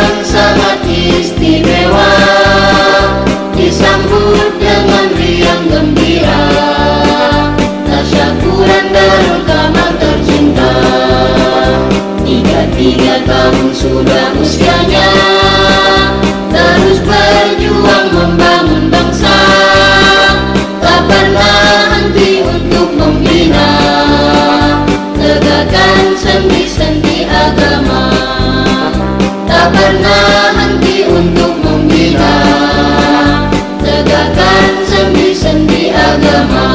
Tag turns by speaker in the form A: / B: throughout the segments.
A: yang sangat istimewa, disambut dengan riang gembira. Tasyakuran Darul Kamal tercinta, 33 tahun sudah usianya, terus berjuang membangun bangsa, tak pernah henti untuk membina, tegakkan sendi-sendi agama, tak pernah henti untuk membina, tegakkan sendi-sendi agama.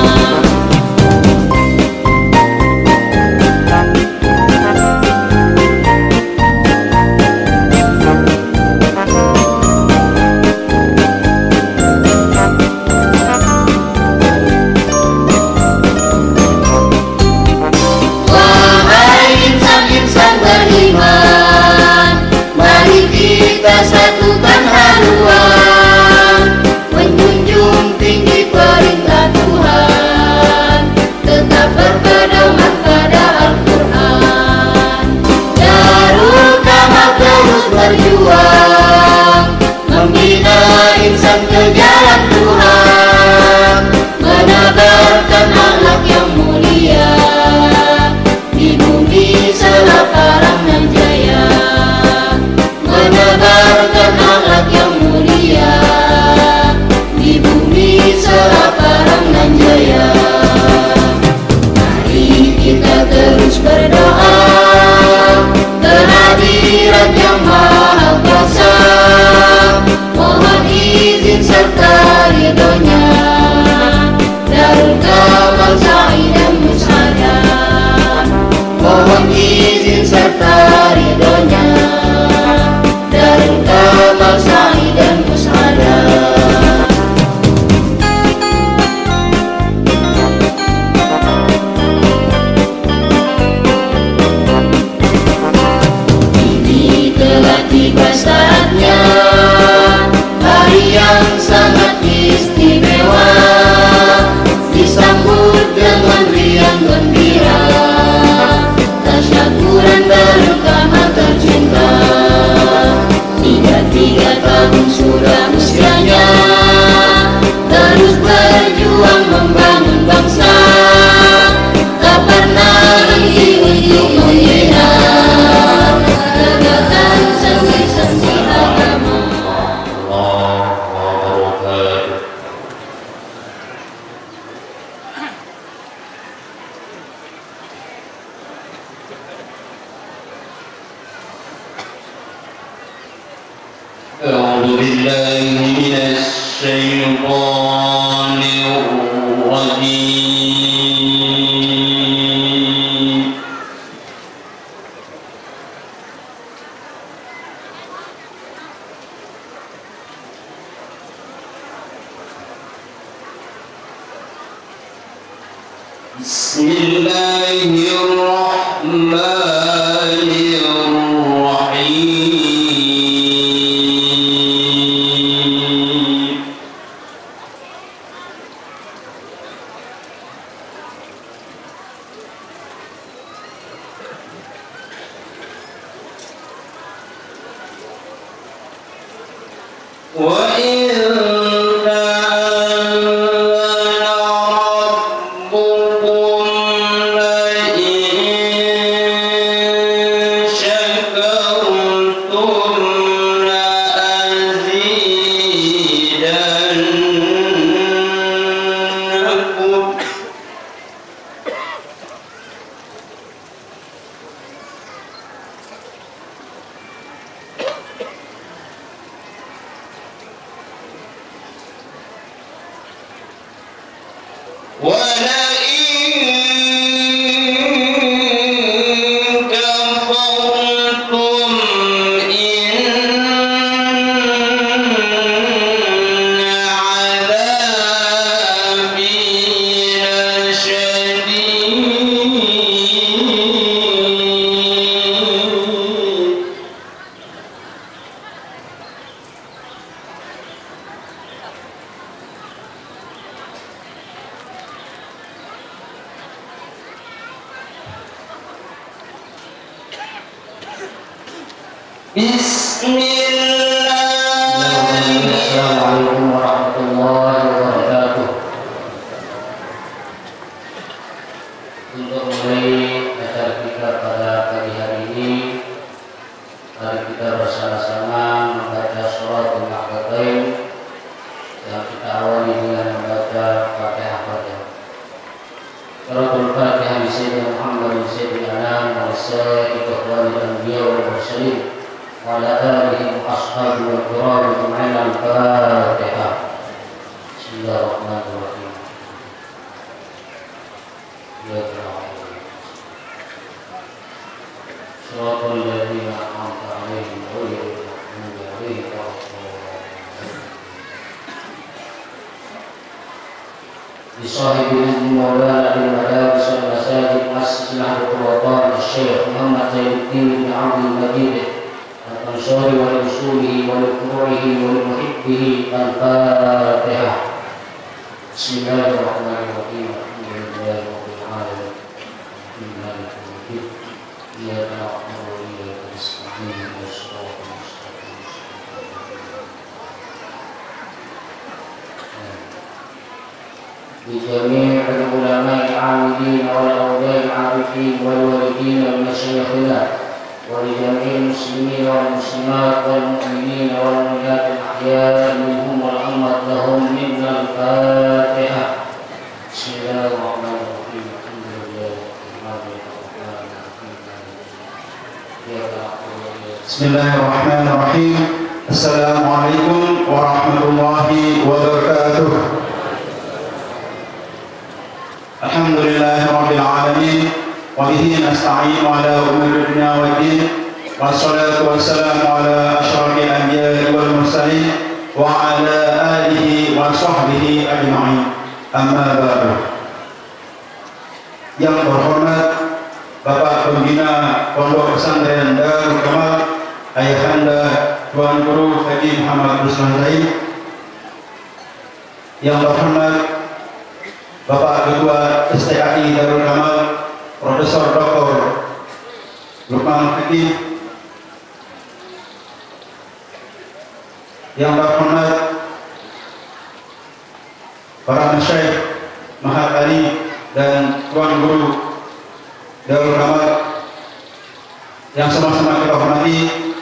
A: Kita satukan haluan, menjunjung tinggi perintah Tuhan, tetap berpedoman pada Al-Quran. Darul Kamal terus berjuang, membina insan ke jalan Tuhan, menebarkan akhlak yang mulia di bumi selaparang nan jaya, menebarkan akhlak yang mulia di bumi selaparang nan jaya. Mari kita terus berdoa kehadirat yang maha kuasa, mohon izin serta ridhonya, Darul Kamal Sa'idan Mus'ada, mohon izin serta ridhonya, Darul Kamal Sa'idan Mus'ada. Ini telah tiba saatnya, hari yang sangat istimewa, disambut dengan riang gembira. Tasyakuran Darul Kamal tercinta, 33 tahun sudah usianya, terus berjuang membangun bangsa, tak pernah henti untuk membina, tegakkan sendi-sendi agama.
B: أعوذ بالله من الشيطان الرجيم. بسم الله الرحمن الرحيم. Assalamualaikum warahmatullahi wabarakatuh. Untuk mulai acara kita pada pagi hari ini, mari kita bersama-sama membaca Shuratul Ma'batain yang kita awali dengan membaca Fatihah saja. Shuratul Fatihah bi Sayyidina Muhammad sayyidil anam wa sayyidil ikhwanil anbiya wal mursalin wa ala alihi wa ashabihi wal kiram ajma'in. Al-Fatihah. Bismillahirrahmanirrahim. Shiratal ladzina an'amta 'alaihim ghairil maghdubi 'alaihim waladdallin. Bisahibil Maulana bil Madaris wal Masajid Masjid Nahdlatul Wathani Syekh Muhammad Zainuddin bin Abdul Majid al-Ansari wa usulihi wa furu'ihi wa muhibbihi. Al-Fatihah. Bismillahirrahmanirrahim. Alhamdulillahi rabbil alamin. Maliki yaumiddin. Iyyaka na'budu wa iyyaka nasta'in. Ihdinas siratal mustaqim. بجميع العلماء العاملين والأولياء العارفين والوالدين ومشايخنا ولجميع المسلمين والمسلمات والمؤمنين والمؤمنات الأحياء منهم والأموات لهم منا الفاتحة. بسم الله الرحمن الرحيم. الحمد لله رب العالمين.
C: Bismillahirrahmanirrahim. Assalamualaikum warahmatullahi wabarakatuh. Alhamdulillahirabbil alamin wa bihi nasta'in ala umuri dunya waddin. Wassalatu wassalamu ala asyrafil anbiya'i wal mursalin wa ala alihi wa sahbihi ajma'in. Amma ba'du. Yang terhormat Bapak Pembina Pondok Pesantren Darul Kamal, Ayahanda Tuan Guru Haji Muhammad Ruslan Zain. Yang terhormat Bapak Ketua STAI Darul Kamal, Profesor Dr. Lukman Hakim. Yang terhormat para masyayikh Mahat Ali dan Tuan Guru Darul Kamal yang sama-sama kita hormati,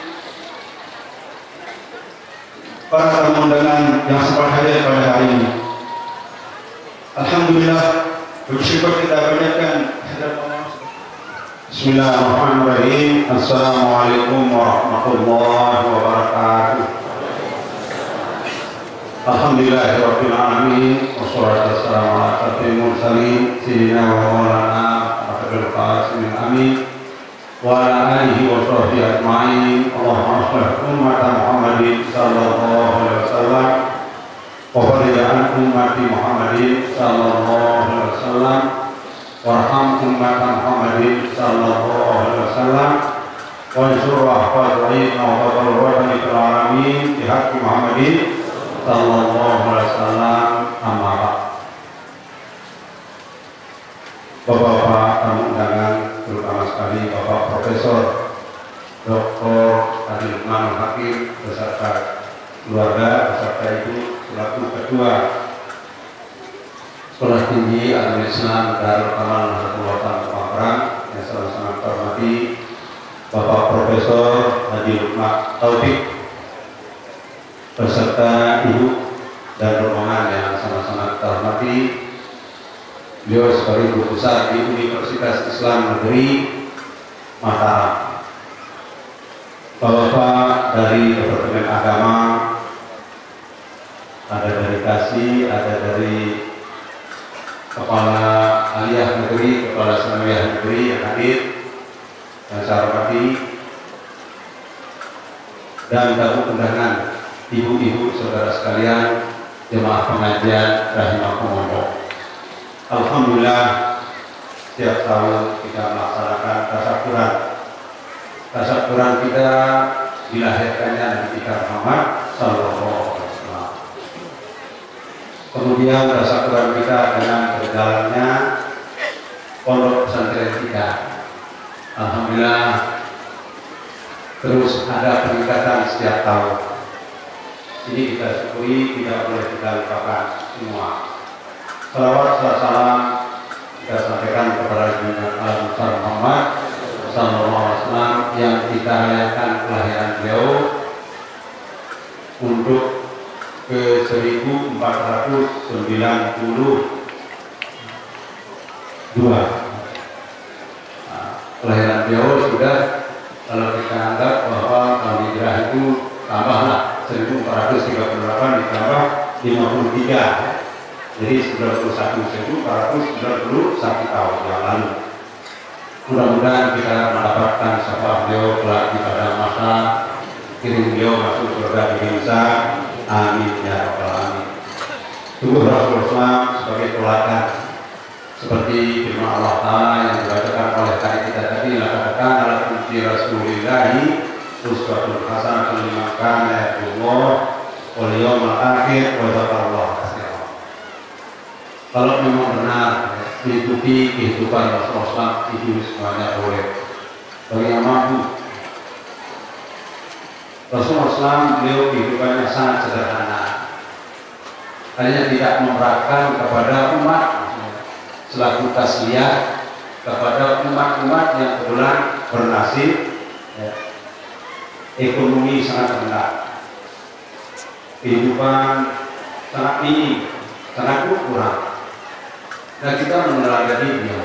C: para tamu undangan yang sempat hadir pada hari ini. Alhamdulillah, bersyukur kita panjatkan hadirat Allah.
D: Bismillahirrahmanirrahim. Assalamualaikum warahmatullahi wabarakatuh. Alhamdulillahirabbil alamin wassalatu wassalamu ala asyrofil mursalin sayyidina wa maulana Abdul Qasim amin wa ala alihi wa sahbihi ajma'in. Allahumma shalli ummata Muhammadin sallallahu alaihi wasallam wa barik ummati Muhammadin sallallahu alaihi wasallam warham ummata Muhammadin sallallahu alaihi wasallam wa syurah fadhilina wa fadhilina fil alamin bi haqqi Muhammadin sallallahu alaihi wasallam. Amma ba'd. Bapak-bapak tamu undangan, terutama sekali Bapak Profesor Dr. Haji Lukman Hakim beserta keluarga, beserta Ibu selaku Ketua Sekolah Tinggi Agama Islam Darul Kamal Nahdlatul Wathani Pemaparang, yang sama-sama terhormati Bapak Profesor Haji Lukman Taufik beserta Ibu dan rombongan yang sama-sama terhormati. Beliau sebagai guru besar di Universitas Islam Negeri Mataram, Bapak dari Departemen Agama, ada dari Kasih, ada dari Kepala Aliyah Negeri, Kepala Sanawiyah Negeri yang hadir, yang saya hormati, dan tamu undangan, ibu-ibu, saudara sekalian, jemaah pengajian rahimakumullah. Alhamdulillah, setiap tahun kita melaksanakan tasyakuran. Tasyakuran kita dilahirkannya Nabi kita Muhammad sallallahu alaihi wasallam. Kemudian tasyakuran kita dengan berjalannya pondok pesantren kita. Alhamdulillah, terus ada peningkatan setiap tahun. Ini kita syukuri, tidak boleh kita lupakan semua. Salawat salam kita sampaikan kepada Junjungan Al-Besar Muhammad Sallallahu Alaihi Wasallam yang kita rayakan kelahiran beliau untuk ke 1492. Kelahiran beliau sudah, kalau kita anggap bahwa tahun hijrah itu tambahlah 1438 ditambah 53, jadi 91 tahun yang lalu. Mudah-mudahan kita mendapatkan syafaat beliau kelak di pada masa kirim beliau masuk surga di Indonesia. Amin ya rabbal alamin. Sungguh Rasulullah sebagai teladan seperti firman Allah Ta'ala yang dibacakan oleh tadi kita tadi, katakan dalam kunci Rasulillahi uswatun hasanatun liman kana yarjullah wal yawmal akhir wa dzakarallaha katsiran. Kalau memang benar diikuti kehidupan Rasulullah itu semuanya boleh. Bagi yang mampu, Rasulullah SAW beliau kehidupannya sangat sederhana, hanya tidak memberatkan kepada umat selaku tasliyah kepada umat-umat yang kebetulan bernasib ekonomi sangat rendah, kehidupan sangat minim, sangat kurang. Nah, kita meneladani beliau.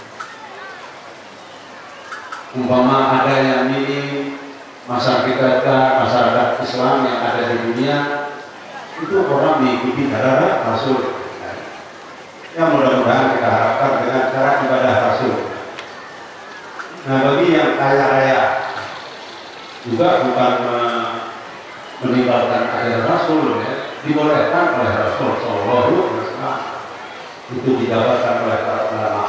D: Umpama ada yang minim masyarakat Islam yang ada di dunia, itu orang mengikuti cara Rasul. Yang mudah-mudahan kita harapkan dengan cara ibadah Rasul. Nah, bagi yang kaya raya juga bukan meninggalkan ajaran Rasul, ya, dibolehkan oleh Rasul Sallallahu Alaihi Wasallam. Itu dijabarkan oleh para ulama.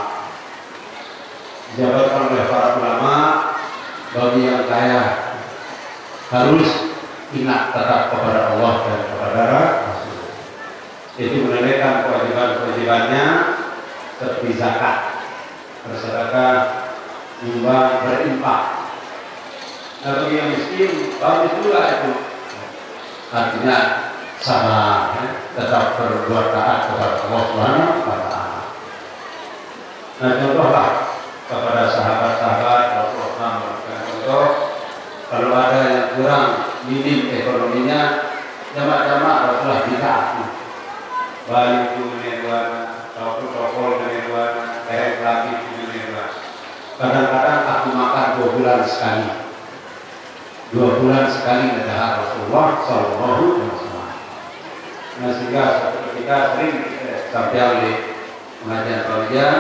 D: Dijabarkan oleh para ulama, bagi yang kaya harus ingat tetap kepada Allah dan kepada Rasul. Itu menunaikan kewajiban-kewajibannya seperti zakat, bersedekah, nyumbang, berinfak. Nah, bagi yang miskin bagus juga itu. Artinya sabar, tetap berbuat taat kepada Allah Subhanahu wa Ta'ala. Nah, contohlah kepada sahabat-sahabat Rasulullah contoh, kalau ada yang kurang minim ekonominya, jamaah-jamaah Rasulullah ditaati. Balik itu menedwan, toko-toko menedwan, kayak lagi menedwan. Kadang-kadang aku makan 2 bulan sekali. 2 bulan sekali dahar Rasulullah Sallallahu Alaihi Wasallam. Nah, sehingga suatu ketika sering sampai oleh pengajian Raja,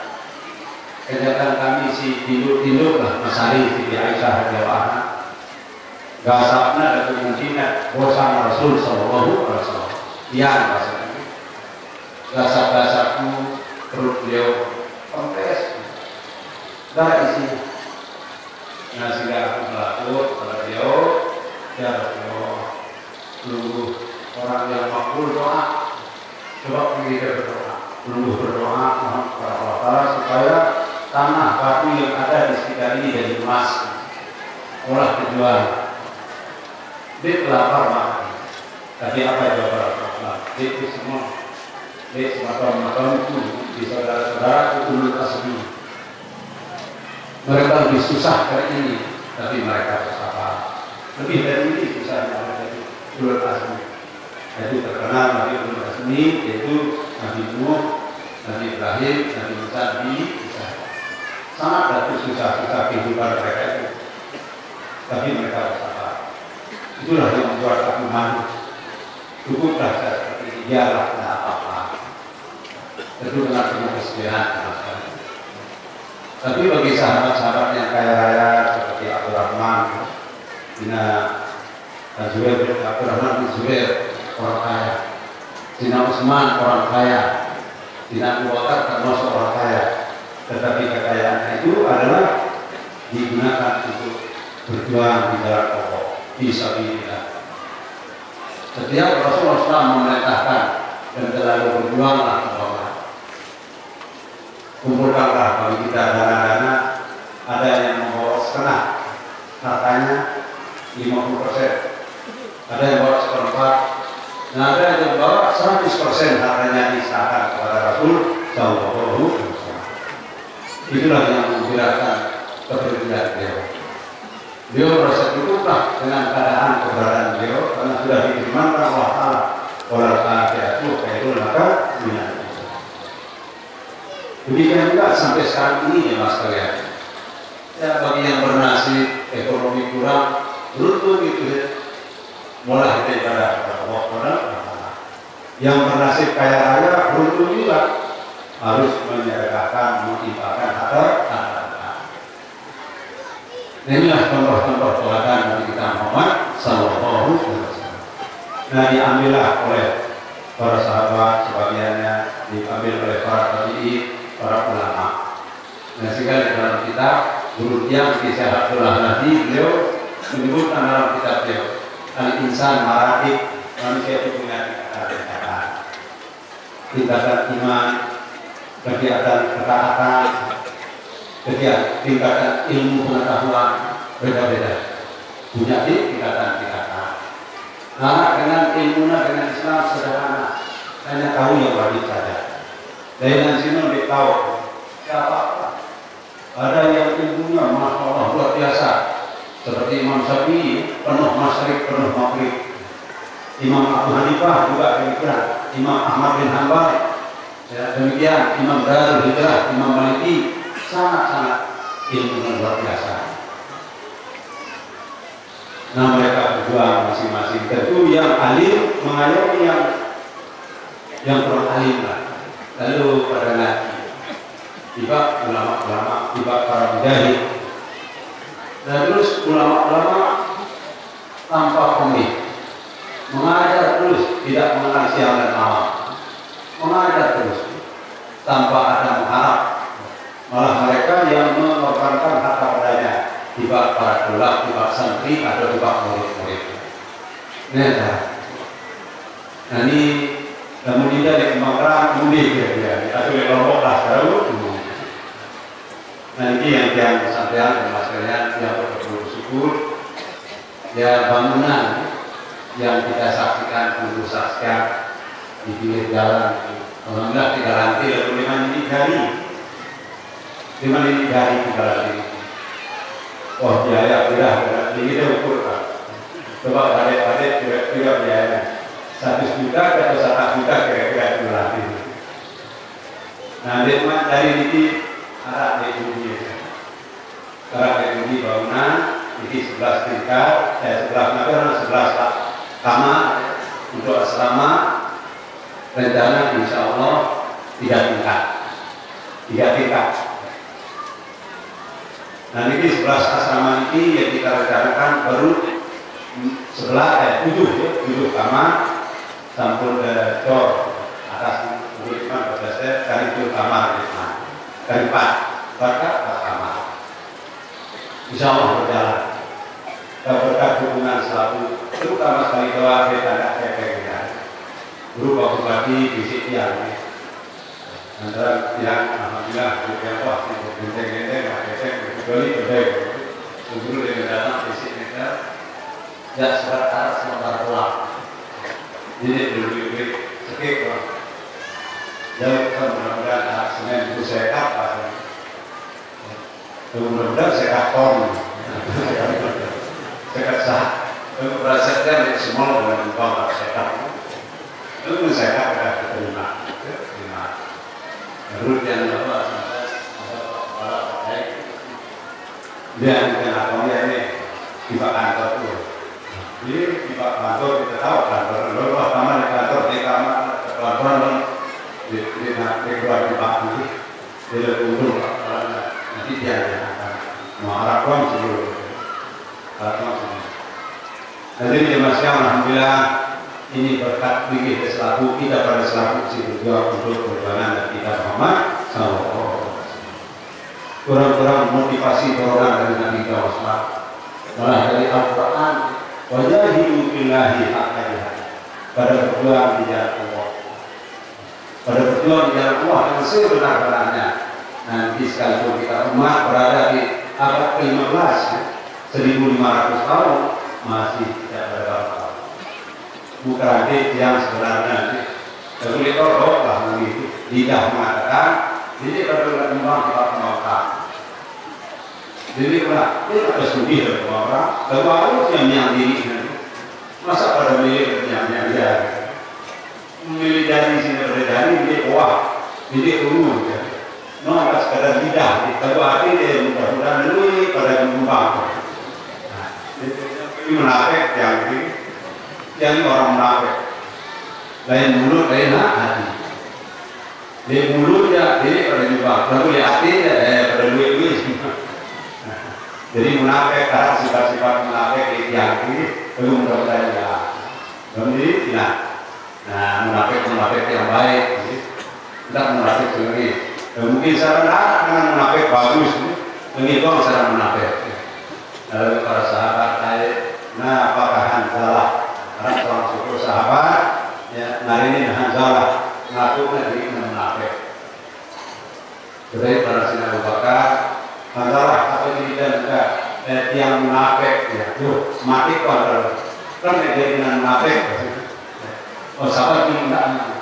D: kegiatan kami si tinduk lah Masari Siti Aisyah radhiyallahu anha. Gasapna ada kemungkinan bosan Rasul Sallallahu Alaihi Wasallam. Iya, bahasanya. Gasap-gasapku perut beliau kempes, darah isinya. Nah, sehingga aku melapor kepada beliau, ya Rasulullah, seluruh orang yang makbul doa, coba kita berdoa, seluruh berdoa mohon kepada Allah Ta'ala supaya tanah batu yang ada di sekitar ini jadi emas, olah dijual. Dia lapar mati. Tapi apa jawaban Rasulullah? Dia itu semua, dia semacam itu di saudara-saudara itu asli. Mereka lebih susah dari ini, tapi mereka bersabar. Lebih dari ini susahnya mereka itu ulul azmi. Itu terkenal Nabi ulul azmi, yaitu Nabi Nuh, Nabi Ibrahim, Nabi Musa, Nabi Isa. Sangat ada susah-susah kehidupan mereka itu, tapi mereka bersabar. Itulah yang membuat aku malu. Cukuplah saya seperti ini, biarlah tidak apa-apa. Tentu dengan penuh kesedihan. Tapi bagi sahabat-sahabat yang kaya raya seperti Abdurrahman bin Zubair, Abdurrahman bin Zubair orang kaya, Sina Utsman orang kaya, Sina Abu Bakar termasuk orang kaya, tetapi kekayaannya itu adalah digunakan untuk berjuang di jalan Allah, fisabilillah. Setiap Rasulullah SAW memerintahkan dan terlalu berjuanglah bahwa kumpulkanlah bagi kita dana-dana, ada yang membawa setengah hartanya, 50%, ada yang bawa seperempat, nah ada yang bawa 100% hartanya diserahkan kepada Rasul Sallallahu Alaihi Wasallam. Itulah yang membedakan kepribadian beliau. Beliau merasa cukuplah dengan keadaan keberadaan beliau karena sudah difirmankan Allah Taala wal akhiratu khairun laka minan dunya. Demikian juga sampai sekarang ini ya mas kalian. Ya bagi yang bernasib ekonomi kurang beruntung itu ya. Mulai daripada Allah. Yang bernasib kaya raya beruntung juga harus menyerahkan, menginfakkan harta. Inilah contoh-contoh teladan Nabi kita Muhammad Sallallahu Alaihi Wasallam. Nah diambillah oleh para sahabat sebagiannya, diambil oleh para tabi'in, para ulama. Nah sehingga di dalam kitab Guru Tiang Kisah Abdullah Nabi beliau menyebutkan dalam kitab beliau Al-Insan Maratib, manusia itu punya tingkatan iman, kegiatan ketaatan, tingkatan ilmu pengetahuan beda-beda, punya tingkatan-tingkatan. Nah, dengan ilmunya dengan Islam sederhana, hanya tahu yang wajib saja. Dengan sini lebih tahu siapa. Ada yang ilmunya masya Allah luar biasa, seperti Imam Syafi'i penuh masyrik penuh maghrib. Imam Abu Hanifah juga demikian. Imam Ahmad bin Hanbal ya, demikian. Imam Darul Hijrah, Imam Maliki sangat-sangat ilmu luar biasa. Nah mereka berjuang masing-masing. Tentu yang alim mengayomi yang kurang alim lah. Lalu pada ngaji, tiba ulama-ulama, tiba para mujahid. Dan terus ulama-ulama tanpa pamrih mengajar terus, tidak mengenal siang dan malam, mengajar terus tanpa ada mengharap. Malah mereka yang mengorbankan harta padanya, tiba para tulak, tiba santri, atau tiba murid-murid. Nah ini namun tidak dikembangkan mudik ya, atau di Lombok lah sekarang. Nah ini yang kesampaian dan masalahnya yang bersyukur ya bangunan yang kita saksikan dulu saksikan di pinggir jalan. Alhamdulillah 3 lantai lalu 5 ini dari 5 ini dari 3 lantai. Wah biaya tidak ini kita ukur kan. Coba adik-adik kira-kira biaya 1 juta atau 1 juta kira-kira 2 lantai. Nah dari ini arah dari arah dari bangunan ini 11 tingkat, 11 kamar untuk asrama. Rencana insya Allah 3 tingkat. Nah ini 11 asrama ini yang kita rencanakan baru 7 kamar sampul ke dor atas untuk 15 kali 7 kamar kali 4 kamar. Insya Allah berjalan. Berkat hubungan selalu, terutama sekali doa kita guru waktu pagi fisik yang antara yang alhamdulillah yang wah benteng-benteng kecuali guru dengan datang fisik kita ya sebentar sebentar pulang jadi dulu sekip lah jadi mudah-mudahan hari Senin itu sehat mudah-mudahan sehat kon sehat sah merasakan semua dengan bangga sehat itu sehat sudah diterima. Menurut yang apa dan kenapa ini tiba kantor tuh jadi tiba kantor kita tahu kantor lalu kamar di kantor di kamar kantor di keluar di pagi di untung nanti dia akan mengharapkan seluruh jadi masih alhamdulillah ini berkat fikih selaku kita pada selaku si berjuang untuk perjuangan dan kita Muhammad SAW. Kurang-kurang motivasi dorongan dari Nabi Muhammad. Malah dari Al-Quran, wajahidu billahi haqqa jihad. Pada berjuang di jalan Allah. Pada berjuang di jalan Allah yang sebenar-benarnya. Nanti sekalipun kita umat berada di abad ke-15, 1500 tahun, masih tidak berapa. Bukan yang sebenarnya tapi itu lah begitu. Lidah mengatakan ini adalah memang jadi ini ada studi dari orang terbaru yang diri masa pada milih yang dia memilih dari sini dari ini wah ini umum ya. Nggak sekadar lidah tapi arti dia mudah-mudahan lebih pada mengembang. Ini munafik yang orang munafik lain mulut lain hati. Di mulutnya ini pada juga lalu di hati pada duit jadi munafik karena sifat-sifat munafik yang ini belum mudah-mudahan ya jadi tidak. Nah munafik yang baik tidak munafik sendiri. Mungkin saya dengan munafik bagus begitu saya munafik. Lalu para sahabat tanya, nah apakah Hanzalah karena seorang suku sahabat ya hari ini Hanzalah ngaku dari munafik. Jadi para Sina Abu Bakar Hanzalah apa ini dan yang munafik ya tuh mati kalau kan jadi dengan munafik. Oh sahabat tidak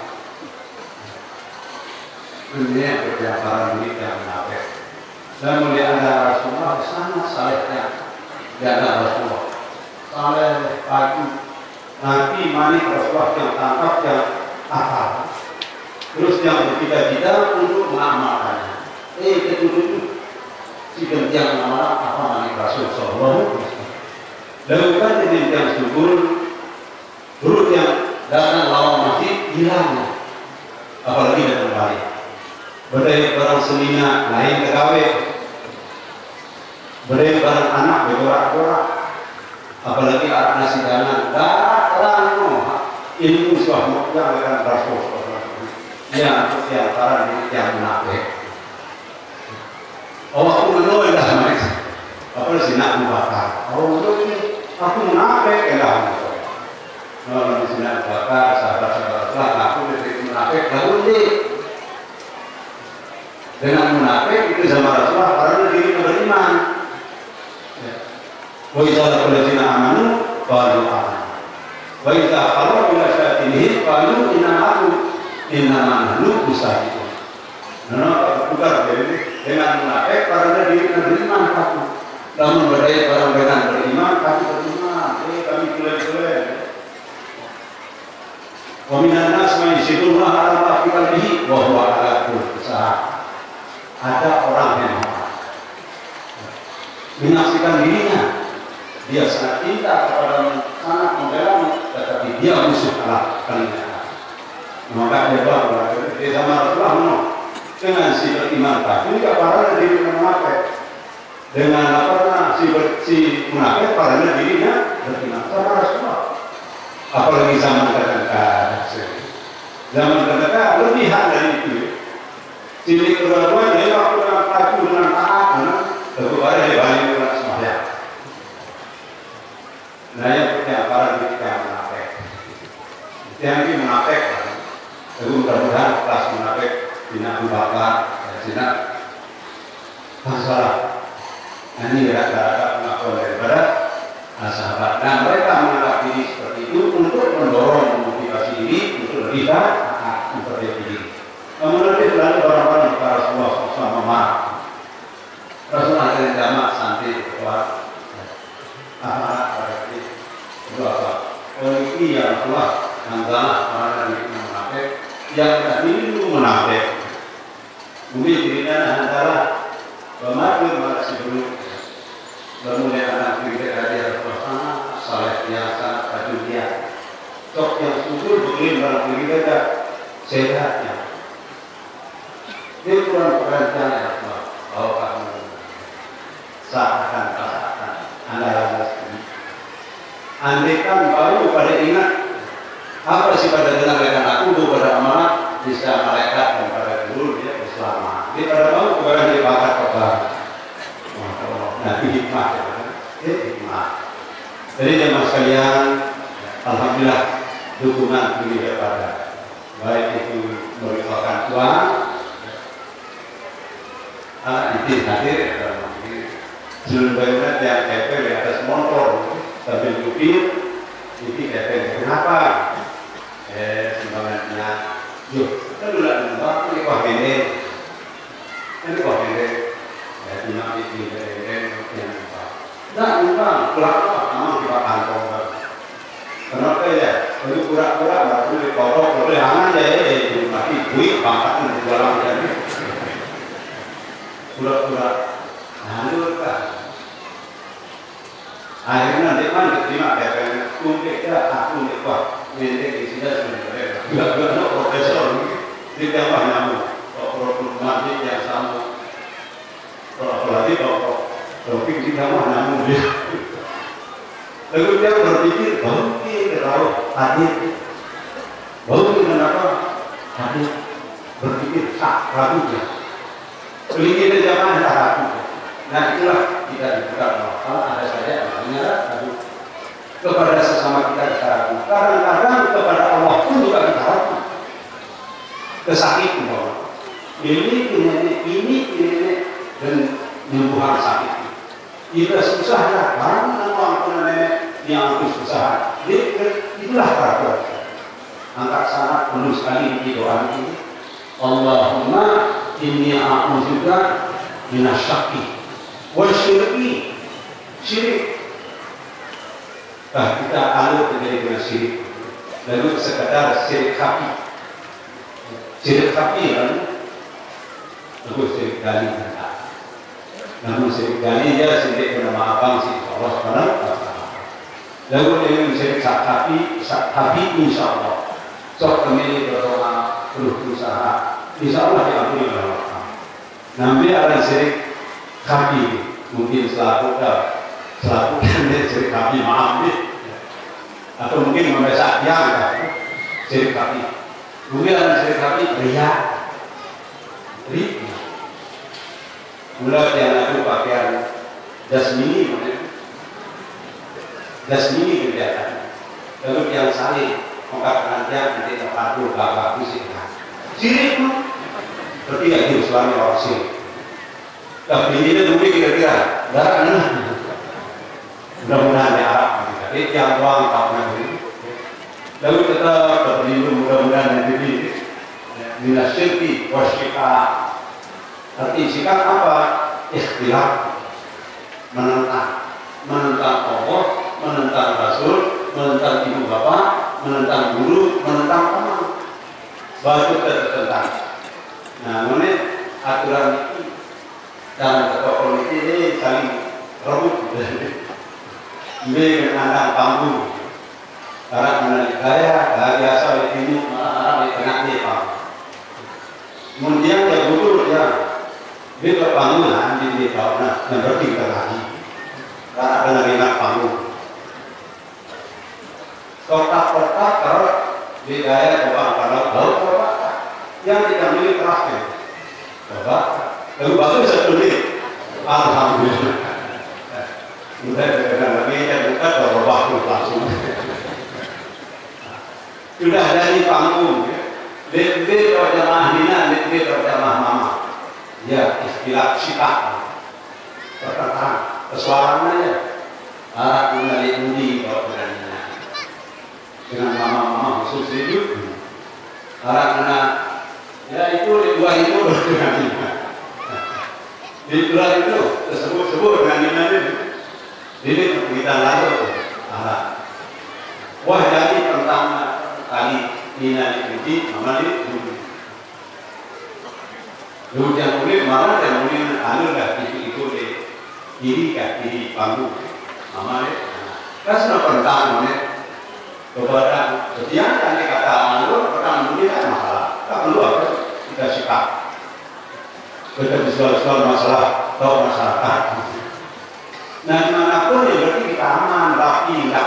D: ini perjalanan diri yang munafik. Dan melihat ada Rasulullah sangat salehnya. Dia ada Rasulullah saleh pagi nanti manik Rasulullah yang tangkap yang akal terus yang bercita-cita untuk mengamalkannya ketujuh si yang mengamalkan apa manik Rasul Sallallahu lakukan dengan yang syukur turut yang datang lawan masjid hilang apalagi datang balik berdaya barang seninya lain kegawai berdaya barang anak berdorak-dorak apalagi anak nasi danan darah ilmu suah yang akan rasul yang para yang munafik aku menolak dah mereka apa sih nak membakar ini aku munafik dah kalau di sini bakar sahabat-sahabat aku dari munafik lalu ini dengan munafik itu sama Rasulullah karena diri beriman. Wa idza laqul ladzina amanu qalu amanna. Wa idza qalu ila syayatinihim qalu inna nahnu musahidun. Nah, bukan jadi dengan munafik karena diri beriman aku. Namun berdaya orang dengan beriman kami beriman. Kami kulai-kulai. Wa minan nas man yashkurullah ala ma fi qalbihi wa huwa ala kulli syai'in. Ada orang yang menyaksikan dirinya dia sangat cinta kepada sangat membela tetapi dia musuh Allah kalinya maka dia bilang dia sama Rasulullah dengan si beriman tadi juga para diri munafik dengan apa si munafik para dirinya beriman sama Rasulullah apalagi zaman kadang-kadang lebihan dari itu. Sini kedua-dua dia waktu dengan pelaku dengan taat, tentu ada di balik dengan sembahyang. Nah yang para diri yang munafik, yang ini munafik, tapi mudah-mudahan kelas munafik tidak membakar, tidak masalah. Ini gara-gara pengakuan daripada sahabat. Nah mereka menganggap diri seperti itu untuk mendorong memotivasi diri untuk lebih taat memperbaiki diri. Kemudian dia selalu orang-orang kepada Rasulullah SAW marah. Rasulullah dari jamak santai keluar. Amanah pada kita. Itu apa? Polisi yang Rasulullah Hanzalah orang dari munafik yang tadi itu munafik. Mungkin dirinya Hanzalah bermakna pada sebelum bermulai anak kritik dari Rasulullah saleh biasa baju dia. Cok yang subur begini dalam diri kita sehatnya. Dia kurang pekerjaan ya Allah. Bahwa kamu seakan Anda lakukan. Andaikan baru pada ingat apa sih pada dengarkan aku itu pada amanat bisa malaikat dan pada guru dia bersama. Dia pada mau kepada dia bakat kabar. Nanti hikmah ya, hikmah. Jadi jemaah sekalian, alhamdulillah dukungan ini daripada baik itu merupakan uang. Itu hadir dalam seluruh bangunan yang tempel di atas motor sambil nyupir, ini kenapa? Simpangannya, yuk, kita dulu nembak, ini kok hendek, dinam itu hendek, yang nembak. Nah, nembak, kelapa, nama kita kantong. Kenapa ya? Kalau pura-pura, baru dipotong, boleh hangat ya, mati buik, pangkat di dalam jadi. Pura-pura, lalu kan. Akhirnya nanti kan diterima kayak kumpulnya, aku nikah, nanti di sini sebenarnya. Juga profesor, di bawah nyamuk, problematik yang sama. Apalagi kalau topik di bawah nyamuk dia. Lalu dia berpikir, lalu hadir, kenapa hadir? Berpikir sah ragu ya. Kelingin zaman tak ragu. Nah itulah kita dibuka kalau ada saja namanya ragu. Kepada sesama kita bisa ragu. Kadang-kadang kepada Allah pun juga kita ragu. Kesakit bahwa ini dan menyembuhkan sakit. Kita susah ya, karena orang nenek yang susah. Itulah peraturan. Angkat sangat penuh sekali di doa ini. Allahumma inni a'udzubika minasyakki wa syirki. Syirik. Kita alur menjadi dengan syirik. Lalu sekedar syirik khafi. Syirik khafi kan? Lalu syirik gali kan? Namun syirik gali dia syirik bernama abang sih Allah SWT. Lalu dengan syirik khafi insya Allah. Sok kami berdoa berusaha, insya Allah diampuni oleh Allah. Nanti ada syirik khafi, mungkin selaku syirik khafi maaf atau mungkin membesak yang syirik khafi. Mungkin ada syirik khafi riya. Mulai yang aku pakaian jasmini kelihatan. Lalu yang salih mengatakan dia nanti terpadu bapak fisiknya. Syirik pun seperti yang diusulkan orang syirik. Tapi ini dulu kira-kira darahnya. Mudah-mudahan di Arab. Jadi yang doang tak nanti. Lalu kita berlindung mudah-mudahan nanti minas syirki wasyika. Arti sikap apa? Ikhtilaf, menentang Allah, menentang Rasul, menentang ibu bapak, menentang guru, menentang teman. Baru tertentang. Nah, ini aturan ini dan ketua politik ini saling rebut. Ini menantang panggung. Karena menarik gaya biasa oleh ini malah di tengah ini panggung. Kemudian ya guru ya. Dia berpanggungan di tahun yang bertingkat lagi karena penerima panggung kotak-kotak kalau di gaya bapak yang tidak milik terakhir bapak lalu bagus satu nih alhamdulillah udah dengan lagi yang buka bapak langsung sudah dari panggung lebih terjemah Nina lebih terjemah mama. Ya, istilah sikap perkataan, pesuarannya arah mengenai budi kalau berani dengan mama-mama khusus hidup arah kena ya itu di dua itu dengan di dua itu tersebut dengan ini kita lalu wah jadi pertama kali Nina dipuji mama dipuji. Lalu yang boleh malah yang boleh anu dah itu diri panggung, mama ni. Kasih pertanyaan ni kepada setiap yang dikata anu pertanyaan ini kan masalah. Tak perlu apa kita sikap. Kita soal masalah atau masyarakat. Nah dimanapun ya berarti kita aman, rapi, tidak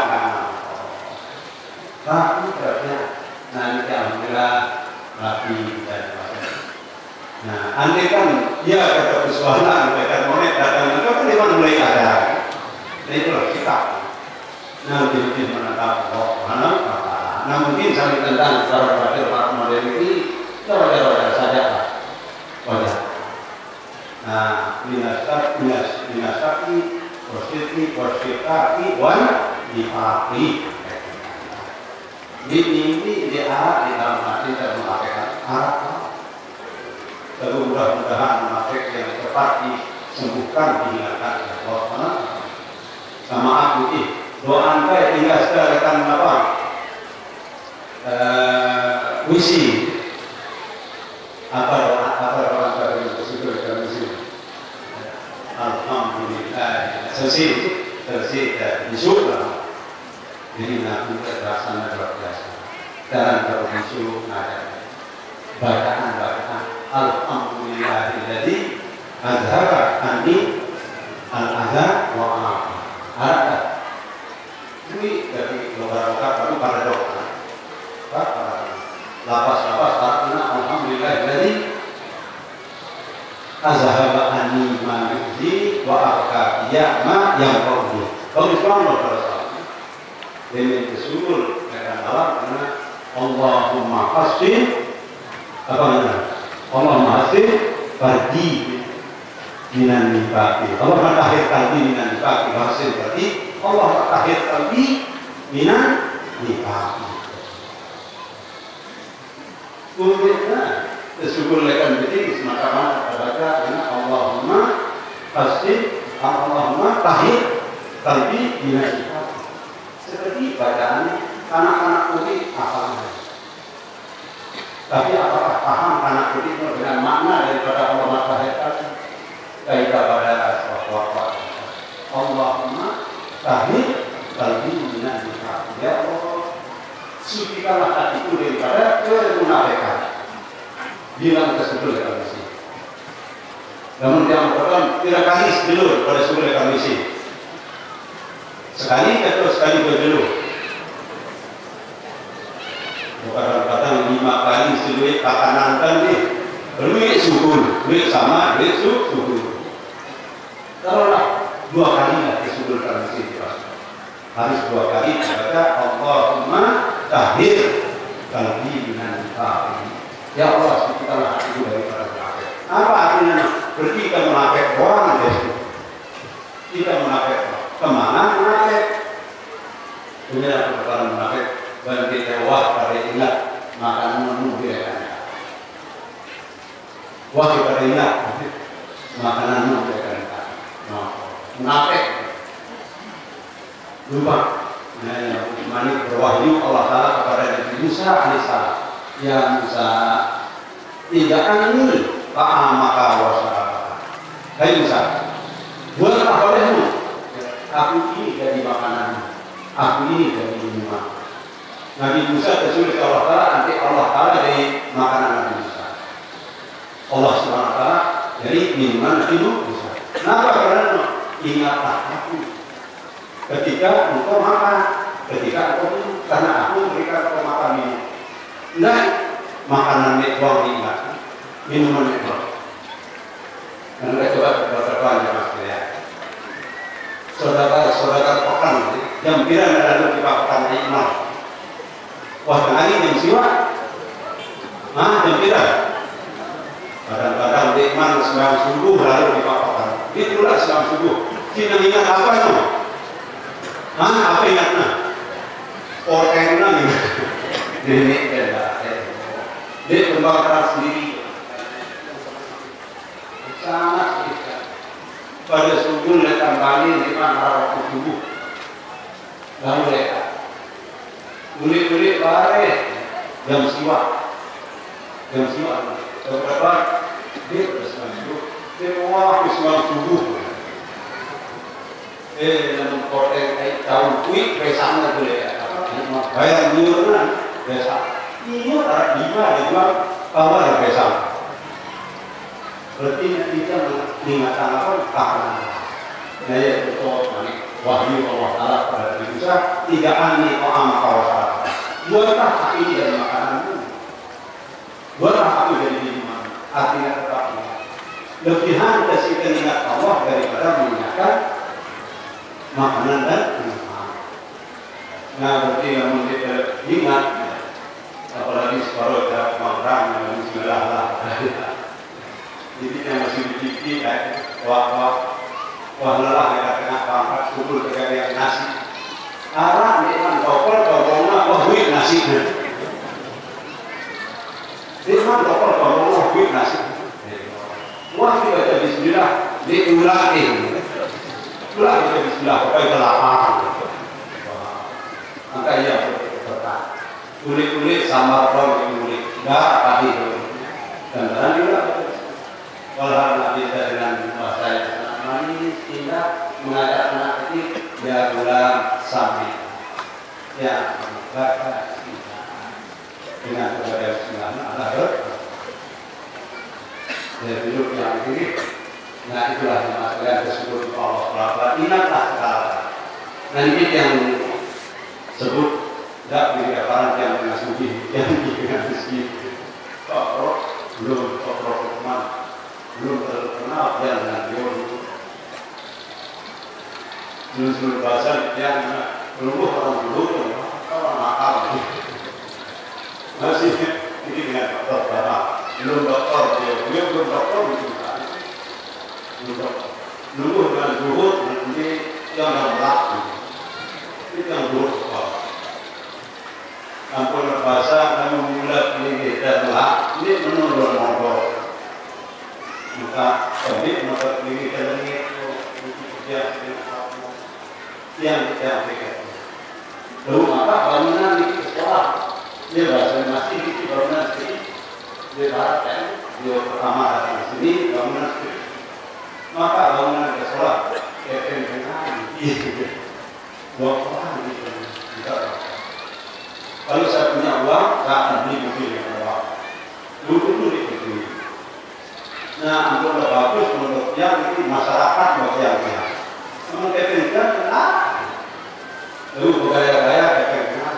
D: rapi berarti. Nah ini alhamdulillah rapi dan nah, andai kan dia kata persoalan, kata monet datang, itu kan memang mulai ada. Nah itulah kita. Nah mungkin menentang Allah, nah mungkin saling tentang cara berpikir para model ini, kita wajar-wajar saja lah, wajar. Nah minasaki, wasyirki, wan dipakai. Ini di Arab di dalam hati dan memakai Arab. Lalu mudah-mudahan memakai yang cepat disembuhkan, dihilangkan oleh Allah. Sama aku ini doa anda hingga sekarang apa? Wisi apa doa anda yang bersyukur dan wisi. Alhamdulillah. Selesai dan disyukur. Jadi nabi terasa luar biasa. Dan berbisu ada bacaan Alhamdulillahilladzi azhaba anni al-adha wa afa. Ada. Ini dari beberapa kali pada dokter. Lapas-lapas artinya alhamdulillahilladzi azhaba anni ma yuzi wa afa ya ma yang qadi. Kalau Islam pada dengan bersyukur dengan Allah karena Allahumma hasin apa namanya? Allahumma hasin fardi minan nifaqi. Allah mentahhir qalbi minan nifaqi. Hasin fardi Allah mentahhir qalbi minan nifaqi. Kemudian bersyukur lekan betul maka baca dengan Allahumma hasin Allahumma tahhir qalbi minan nifaqi. Seperti bacaan anak-anak putih apa? Tapi apakah paham anak putih dengan makna daripada Allah Matahari kaitan pada waktu Allahumma tahhir qalbi minan nifaq. Ya Allah, sucikanlah hatiku daripada kemunafikan. Bilang tersebut oleh kami. Namun yang pertama tidak kali dulu pada sebuah kami. Sekali atau sekali berdulu. Kadang-kadang 5 kali seluit takanan kan ni. Duit syukur, duit sama, duit syukur. Taruhlah 2 kali lah disyukurkan di sini. Harus 2 kali baca Allahumma tahhir qalbi minan nifaq. Ya Allah, sucikanlah hatiku daripada munafik. Apa artinya? Berarti kita munafik orang aja. Kita munafik kemana munafik? Punya perkara munafik dan kita wah pada ingat makan menu mereka. Wah pada ingat makanan menu mereka. Munafik lupa. Nah, manik berwahyu Allah Taala kepada Nabi Musa alaihissalam. Ya Musa, tidak angin maka wasara. Hai Musa, buat apa olehmu? Aku ini dari makanan, aku ini dari minuman. Nabi Musa tersulit Allah Taala, nanti Allah Taala dari makanan Nabi Musa. Allah Subhanahu Wa Taala dari minuman Nabi Musa. Kenapa? Karena ingatlah aku ketika engkau makan, ketika engkau minum, karena aku memberikan engkau makan minum. Nah, makanan netball diingat, minuman netball. Anda coba berdoa Mas ya. Saudara pekan jam kira ada di pekan ikmal. Wah, hari jam siwa. Jam kira. Kadang-kadang ikmal sembahyang subuh lalu di pekan. Itulah sembahyang subuh. Kita ingat apa itu? Apa ingatnya? Orangnya nih. Ini adalah dia kembangkan sendiri. Sangat kita pada subuh letak balik di mana waktu subuh lalu letak murid-murid balik jam siwa beberapa dia bersama subuh dia mau semua subuh dalam kota tahun kuih bersama tu letak bayar diurang biasa ini ada 5 dijual awal bersama. Berarti kita mengingatkan apa? Tahanan. Naya betul wahyu Allah Taala pada Nabi Musa tidak ani ta'am kawasan. Buatlah hak ini dari makananmu. Buatlah hak ini dari minuman. Artinya tetap lebihan kasih ingat Allah daripada mengingatkan makanan dan minuman. Nah, berarti yang kita ingat apalagi separuh dari makan yang bismillah lah. Jadi yang masih dipikir wah lelah ya tengah pangkat kubur dengan yang nasi arah nikmat kopel kopelnya wahwit nasibnya nikmat kopel kopelnya wahwit nasibnya wah kita baca bismillah diulain ulah kita bismillah pokoknya kelaparan maka iya kulit-kulit sama kulit enggak tadi dan tadi juga kalau Nabi dengan bahasa yang manis indah mengajak anak kecil ya gula sami ya baca dengan kepada Bismillah ada ya duduk yang ini nah itulah yang masalah tersebut Allah SWT ingatlah sekarang nanti yang sebut tidak menjadi aparat yang mengasuhi yang dengan rezeki belum belum terkenal yang dengan dia belum bahasa yang belum orang dulu orang nakal masih ini dengan dokter karena belum dokter dia belum dokter belum dokter dulu dengan zuhud nanti yang berlaku itu yang zuhud ampun bahasa kami mulai ini dan lah ini menurun motor maka ini maka ini dan ini yang kita pikir. Lalu maka bangunan di sekolah dia bahasa masih di bangunan sini dia harapkan dia pertama datang ke sini bangunan sini maka bangunan di sekolah dua orang tidak. Kalau saya punya uang saya akan beli mobil yang mewah dulu dibeli. Nah untuk bagus menurut yang ini masyarakat buat yang lihat mungkin kan lalu bergaya-gaya kekembangan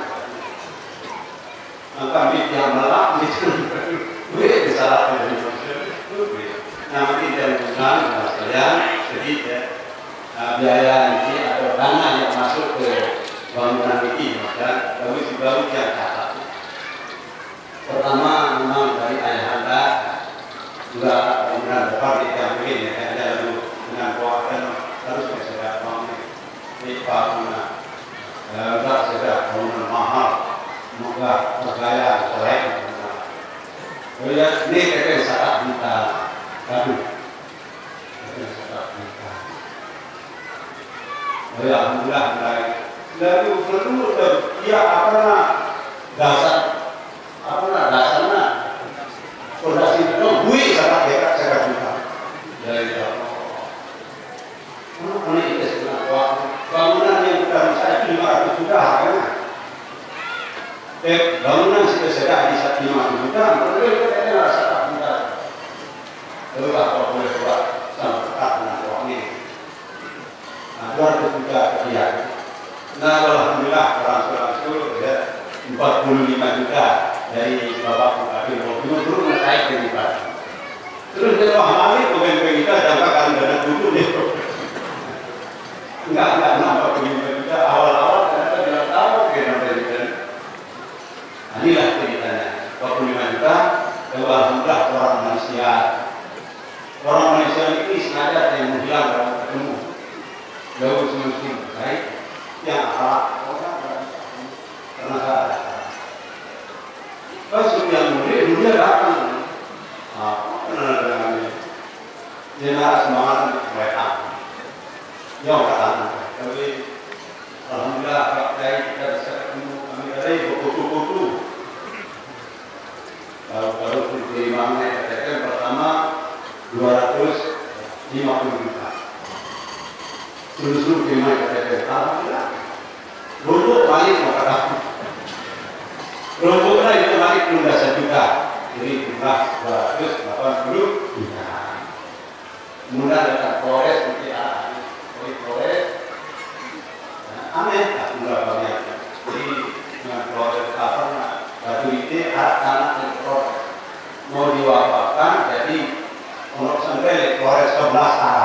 D: maka yang melak itu disalahkan dari manusia nanti dia menggunakan sekalian sedikit ya biaya ini atau dana yang masuk ke bangunan ini maka bagus yang catat pertama memang dari ayah anda juga bangunan bapak yang mungkin ya ada lalu dengan kuatan harus bersedia bangunan di bangunan enggak sedang bangunan mahal maka bergaya selain bangunan ini kekeh sangat minta aduh kekeh sangat minta alhamdulillah dari perlu dia dasarnya fondasi itu bui sangat dekat sangat minta dari ini bangunan yang kita misalnya 500 juta harganya bangunan sudah sedang di 500 juta perlu kita rasa tak juta lalu kalau boleh buat sama tetap dengan uang ini nah 200 juta kegiatan nah alhamdulillah orang itu ya 45 juta dari bapak bupati Bogor dulu naik dari Pak terus dia pahami pemimpin kita jangka kali dana dulu deh enggak nampak pemimpin kita awal-awal ternyata bilang tahu kena dari inilah ceritanya 45 juta lalu alhamdulillah orang Malaysia ini sengaja yang menghilang dalam ketemu lalu semestinya baik yang salah karena saya pas yang mulia datang kenal dengan dia nara semangat untuk mereka yang katakan tapi alhamdulillah dari kita bisa ketemu kami dari buku-buku kalau imamnya katakan pertama 250 juta seluruh imam katakan alhamdulillah kelompok balik mau katakan kelompoknya itu balik sudah 1 juta jadi jumlah 280 juta kemudian ada Flores nanti Flores aneh tak berapa banyak jadi dengan Flores batu itu anak yang Flores mau diwakafkan jadi untuk sampai Flores 11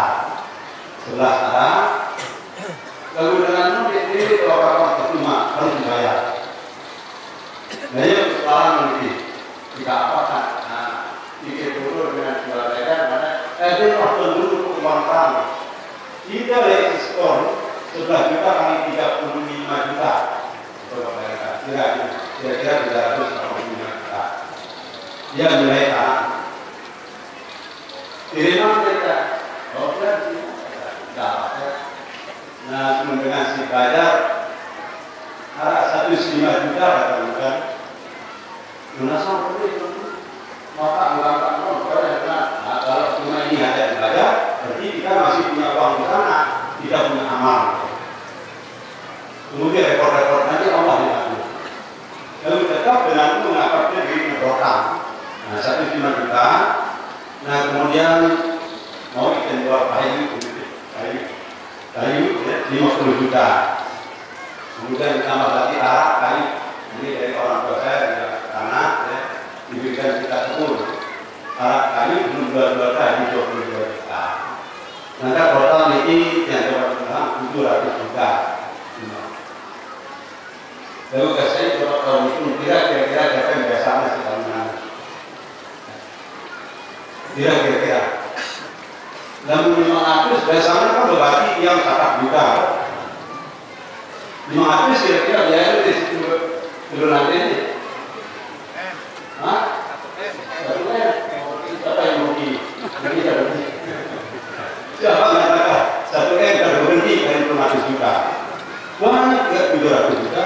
D: arah lalu dengan ini wakafkan ke 5 harus dibayar nah ya sekarang nanti jika apakan pikir dulu dengan jual legal mana dia waktu dulu uang kami kita ekspor 11 juta kali 35 juta untuk membayarkan kira-kira 385 juta. Dia mulai tanah. Kiriman kita, nah dengan si bayar harga 105 juta katakan, lunasan itu maka anggapan nah kalau cuma ini ada dibayar, berarti kita masih punya uang di sana, tidak punya amal. Kemudian rekor-rekor nanti Allah yang atur. Lalu tetap dengan mengangkatnya di negara. Nah 105 juta. Nah kemudian mau kita jual kayu 50 juta. Kemudian ditambah lagi arak kayu. Ini dari orang tua saya di tanah diberikan kita kebun. Arak kayu belum dua kali 22 juta. Maka total ini yang dapat 700 juta. Lalu saya coba tahun itu kira-kira siapa yang biasanya sih tahunan? Kira-kira. Namun 500 biasanya kan berbagi yang 4 juta. 500 kira-kira biaya di situ dulu nanti ini. Hah? Siapa yang rugi? Siapa yang kata 1 M berhenti dari 500 juta? Banyak ya 700 juta.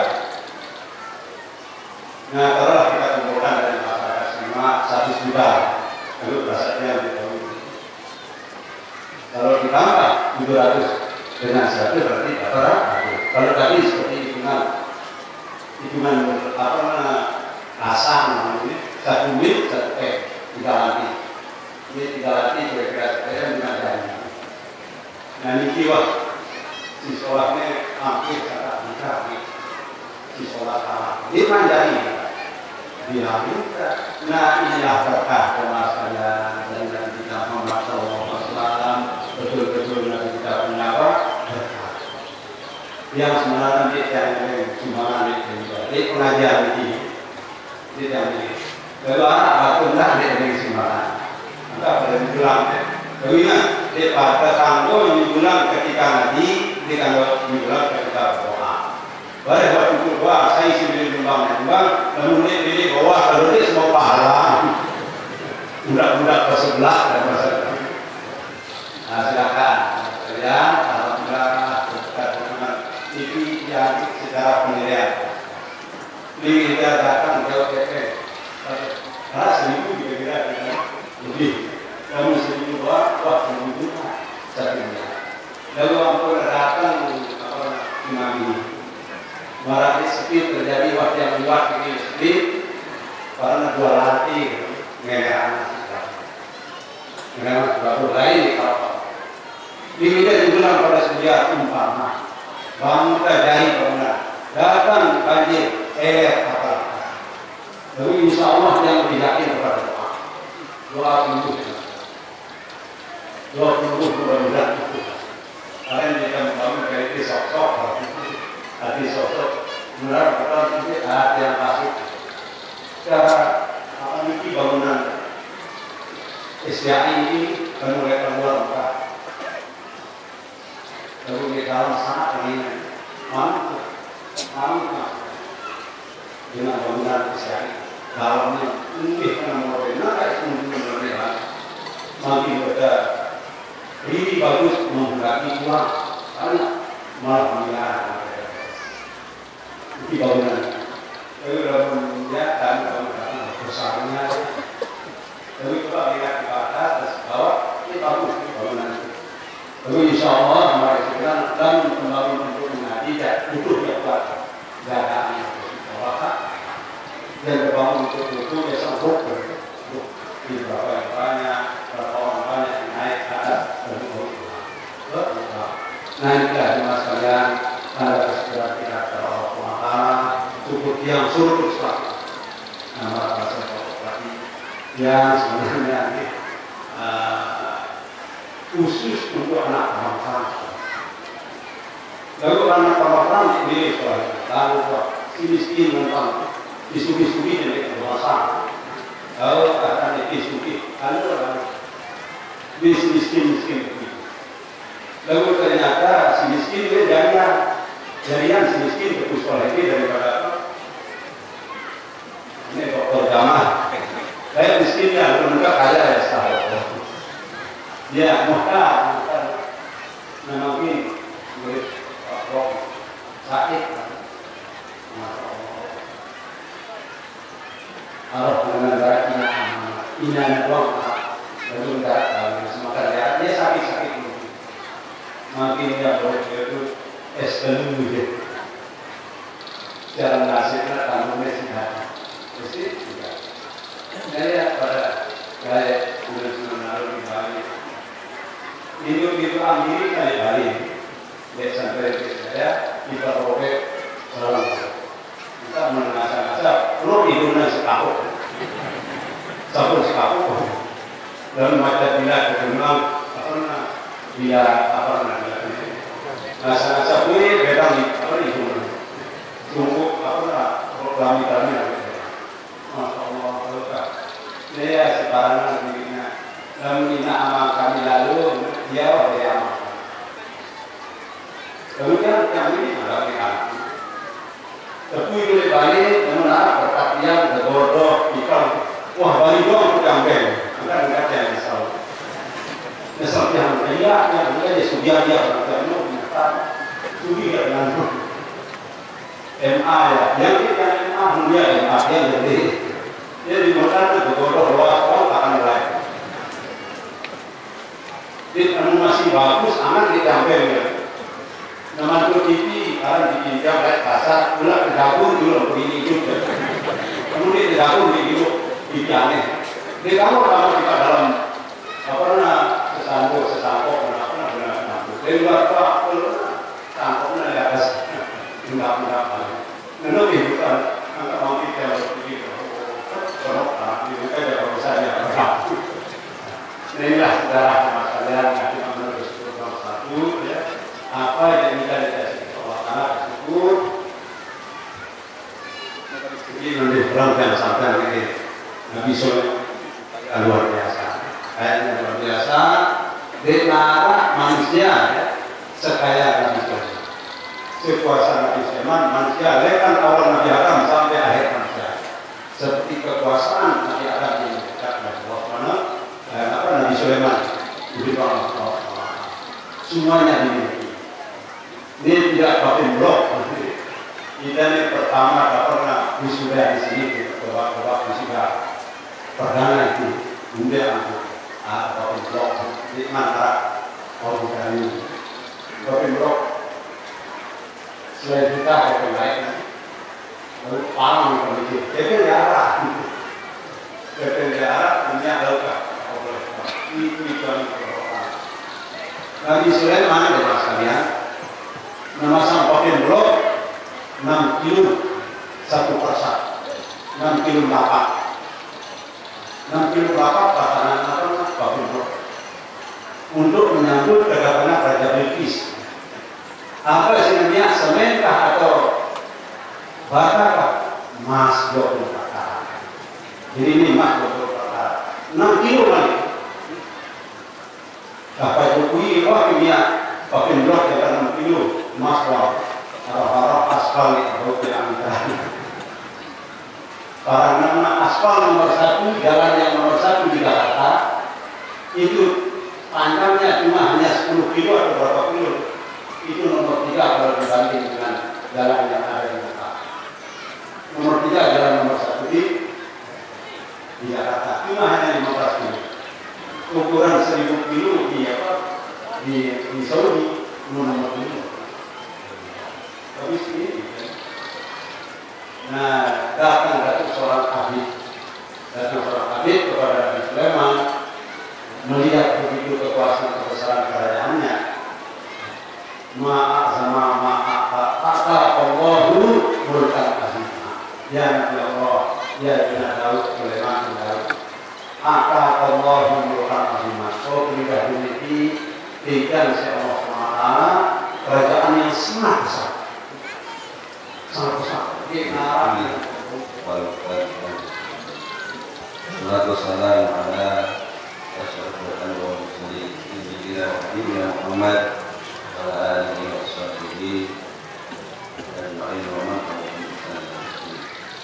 D: Nah, kalau kita kumpulkan dari masyarakat semua 100 juta, lalu rasanya ditahu. Kalau ditambah 700 dengan 100 berarti berapa? Kalau tadi seperti hitungan apa namanya asam namanya 1 mil 1 M 3 lanti. Ini 3 lanti kira-kira saya dengan jari. Nah ini kiwah si sholatnya hampir 1 juta. Si sholat sama. Ini manjari. Nah inilah berkah jemaah sekalian dari Nabi kita Muhammad SAW, betul-betul Nabi kita punya apa? Berkah. Yang sebenarnya dia yang sumbangan itu pengajian ini, dia yang ini. Lalu anak bakulah dia yang sumbangan. Maka pada dibilang, lalu ingat dia pada tanggal yang dibilang ketika nanti, dia kalau dibilang ketika doa. Baik buat untuk doa, saya isi beli nyumbang, lalu dia bawa, lalu dia semua pahala. Budak-budak ke sebelah dan masyarakat. Nah silakan, kalian alhamdulillah berkat dukungan TV yang secara penilaian. Ini kita datang jauh karena 1000 kira-kira lebih. Kamu 1000 doa, wah 1000 juta satunya. Lalu ampun datang imam ini. Marah speed terjadi waktu yang luar ini speed karena 2 lantai mengenai baru lain kalau ini dibilang pada sedia umpama bangun dari bangunan datang banjir apa lalu insya Allah yang yakin kepada doa mudah-mudahan kalian bisa membangun dari sosok hati sosok mudah-mudahan nanti hati yang pasti secara ini bangunan SDA ini mulai keluar muka. Lalu di dalam sana ini mampu dengan bangunan SDA dalamnya lebih karena modernnya kayak modern makin beda. Ini bagus menggunakan uang karena malah mengira ini bangunan. Lalu dalam dia dan bangunan besarnya. Lalu coba lihat di atas bawah ini bagus bangunan itu. Lalu insya Allah mari kita dan kembali untuk mengaji dan butuh yang kuat jagaan yang bersifat dan berbangun untuk itu ya sanggup di berapa yang banyak berapa orang banyak yang naik ke atas dan nah inilah jemaah sekalian tanda kesedaran kita kepada Allah SWT cukup yang suruh selalu nama bahasa yang sebenarnya ini khusus untuk anak pemakaran. Lalu anak pemakaran ini lalu si miskin tentang isu-isu ini kebangsaan. Lalu akan isu-isu, miskin begitu. Lalu ternyata si miskin dia jangan jadian si miskin ke sekolah ini daripada ini dokter jamaah. Kayak miskin ya, mereka kaya ya sahabat. Ya, muka mungkin murid sakit. Allah mengenal ina uang lalu enggak semoga dia sakit makin dia boleh itu dulu gitu jalan nasibnya tamunya sudah mesti juga saya pada gaya udah menaruh di Bali itu ambil kali Bali ya sampai saya kita robek selalu kita mengasah-asah perlu hidungnya sekapuk sabun sekapuk lalu macam bila kedengar dia ngasah-ngasah boleh beda nih hidungnya tunggu kami Masya Allah dia sekarang begini lalu ina amal kami lalu dia amal kemudian yang ini adalah tapi boleh balik mengenal perhatian berbodoh ikan wah balik dong campeng akan enggak yang misal yang kaya yang dia sudah dia bertemu dengan studi dengan MA ya yang kita MA dia MA dia jadi dia dimana berbodoh luas kau akan lain dia masih bagus anak di campeng ya nama tu TV sekarang dipinjam oleh pasar pula ke dapur dulu begini juga kemudian di dapur begini dipiannya di kamar kita dalam sesampo benar di luar sangkoknya di atas enggak menurut bukan angka mau kita begitu ini kita ada urusan yang inilah saudara sekalian kami menurut satu ya apa yang kita dikasih Allah Ta'ala syukur ini nanti berangkat sampai ini Nabi Soleh luar biasa kayaknya luar biasa denara manusia ya sekaya Nabi Soleh sekuasa Nabi Sulaiman manusia lekan awal Nabi Adam sampai akhir manusia seperti kekuasaan Nabi Adam yang dekat dengan Allah Ta'ala Nabi Sulaiman diberikan Allah semuanya dimiliki ini tidak pakai blok kita ini pertama tak pernah wisuda di sini bawa wisuda perdana itu kemudian pakai blok di mana orang ini pakai blok selain kita pakai lain lalu palang begitu jadi darah ini adalah itu Nabi Sulaiman ada sekalian memasang pakai blok 6 kilo 1 persat 6 kilo lapak 6 kilo lapak pasangan pakai blok untuk menyambut kedatangan Raja Bilqis apa sebenarnya semenkah atau batakah emas 20 perkara jadi ini emas 20 perkara 6 kilo lagi dapat bukui wah ini pakai blok yang 6 kilo emas harap aspal atau tidak karena nama aspal nomor 1 jalan yang nomor 1 di Jakarta itu panjangnya cuma hanya 10 kilo atau berapa kilo itu nomor 3 kalau dibanding dengan jalan yang ada di Jakarta nomor 3 jalan nomor 1 di Jakarta cuma hanya 15 kilo ukuran 1000 kilo di Saudi nomor 5 tapi sini nah datang seorang Habib kepada Nabi Sulaiman melihat begitu kekuasaan kebesaran kerajaannya Allahu mulkan azimah ya Nabi Allah ya Nabi Daud Sulaiman Daud Allahu mulkan azimah berikan ini berikan si Allah SWT kerajaan yang sangat besar
E: Wassalamualaikum warahmatullahi wabarakatuh.
D: أجمعين ومن تبعهم بإحسان إلى يوم الدين.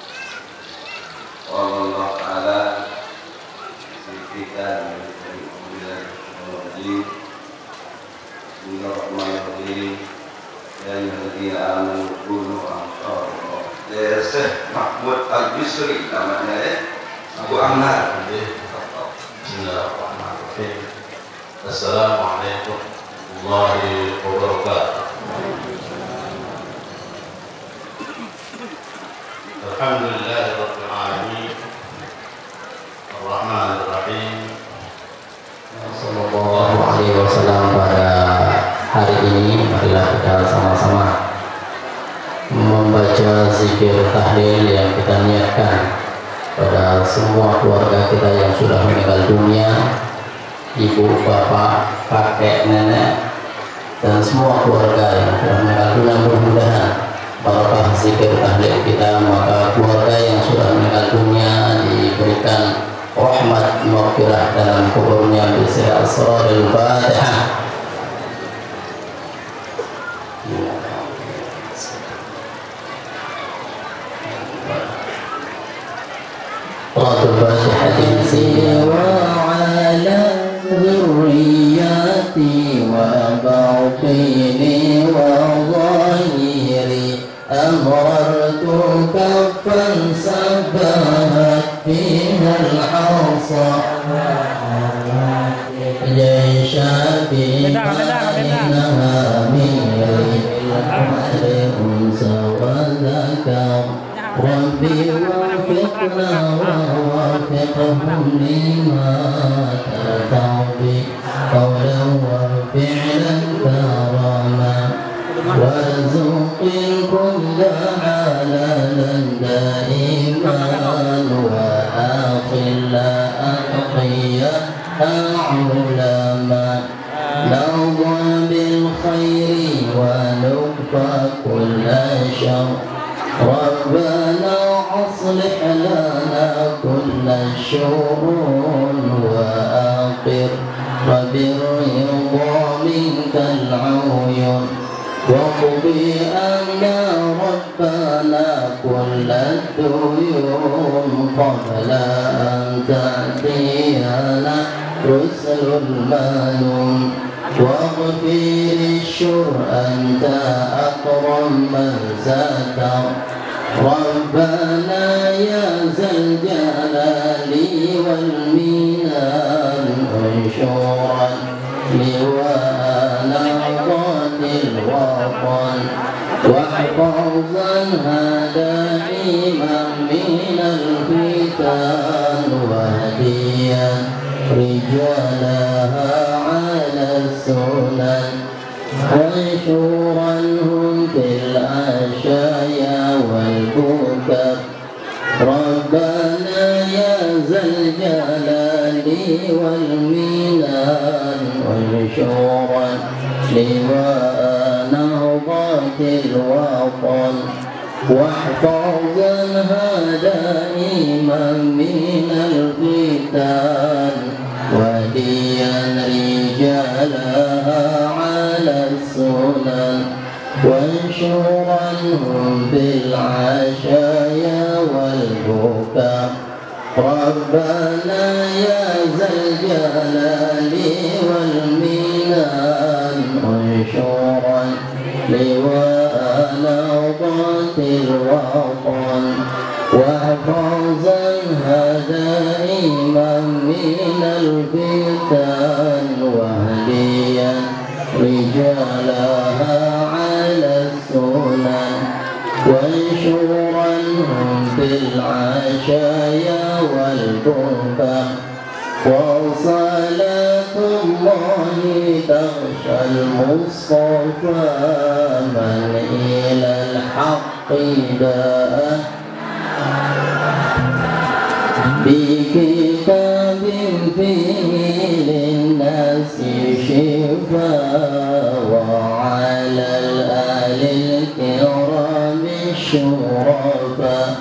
D: قال الله تعالى في كتابه الكريم أعوذ بالله من الشيطان الرجيم بسم الله الرحمن الرحيم يا أيها الذين آمنوا كونوا أنصار الله. Syekh Mahmud Al-Bisri namanya ya, Abu Ammar.
B: Bismillahirrahmanirrahim. Assalamualaikum warahmatullahi wabarakatuh. Alhamdulillahirabbil alamin. Ar-Rahmanir Rahim.
E: Sallallahu alaihi wasallam. Pada hari ini marilah kita sama-sama membaca zikir tahlil yang kita niatkan pada semua keluarga kita yang sudah meninggal dunia, ibu, bapak, kakek, nenek, dan semua keluarga yang sudah meninggal dunia. Mudah-mudahan barakah zikir tahlil kita, maka keluarga yang sudah meninggal dunia diberikan rahmat maghfirah dalam kuburnya bisri asrarul Fatihah. وعلى ذريتي وباطني وظاهري أمررت كفا سبهت فيها الحصى جيش بينها ميري أنثى وذكر ربي وفقنا ووفقهم لما ترضى قولا وفعلا كرما وارزق الكل حلالا دائما وآخل أتقياء علما نرضى بالخير ونكفى كل شر ربنا أصلح لنا كل الشرور وأقر وبالرضا منك العيون واقضي أنا ربنا كل الديون قبل أن تأتينا رسل المنون واغفر الشر أنت أكرم من ستر ربنا يا ذا الجلال والمنان انشرا لواء نهضة الوطن واحفظا دائما من الفتن وهديا رجالها على السنن وانشرنهم في العشايا والبكر ربنا يا ذا الجلال والمنان وانشرا لواء نهضة الوطن واحفظنها دائما من الفتن وديا رجالها على السنن وانشرنهم بالعشايا والبكاء ربنا يا ذا الجلال والمنان انشرا لواء نهضة الوطن واحفظنها دائما من الفتن وهديا رجالها على السنن وانشرنهم بالعشايا والبكاء وصلاة الله تغشى المصطفى من إلى الحق داء بكتاب فيه للناس شفاء وعلى الآل الكرام الشرفاء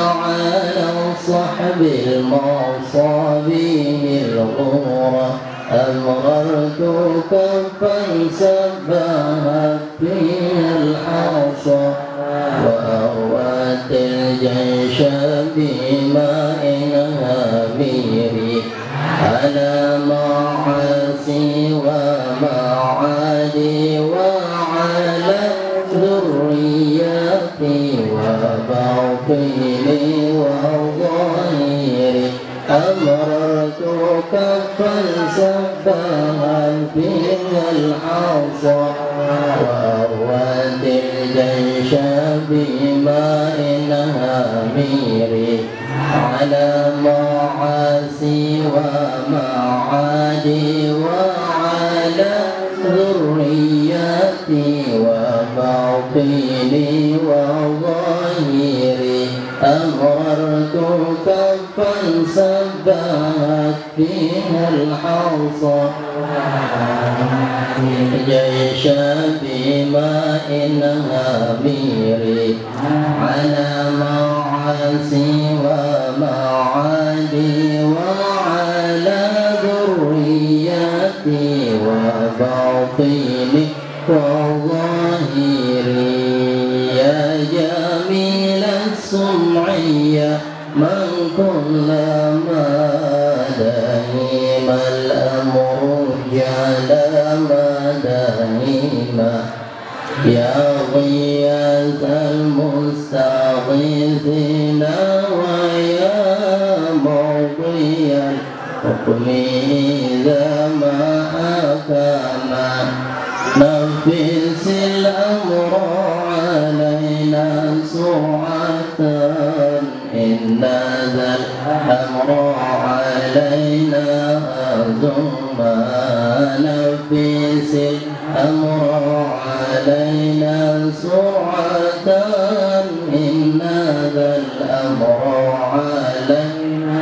E: وعلى الصحب المصابيح الغرى أمررت كفا سبحت فيها الحصى وأروت الجيش بماء هامر على معاصي ومعادي وعلى ذريتي وباطني وظاهري أمررت كفا سبحت فيها الحصى وأروت الجيش بماء هامر على معاصي ومعادي وعلى ذريتي وباطني وظاهري أمررت كفا سبحت فيها الحصى جيش بماء هامر على معاصي ومعادي وعلى ذريتي وباطني وظاهري يا جميل السمعية من كلما دهيم الأمر جل مدهيما يا غياث المستغيثين ويا مضي الحكم إذا ما حكم نفس الأمر علينا سرعة إن ذا الأمر علينا أزما نفس الأمر علينا سرعة إن ذا الأمر علينا